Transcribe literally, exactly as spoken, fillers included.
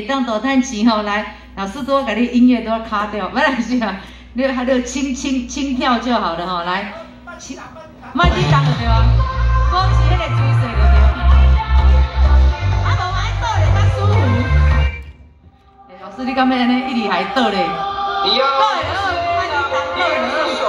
袂当大叹气吼，来，老师都要给你音乐都要卡掉，不然是啊，你还得轻轻轻跳就好了吼，来，轻，慢点动就对啊，光是那个姿势就对。啊，无爱倒咧较舒服。哎，老师你敢要安尼一直还倒咧？倒咧好，慢点动倒咧好。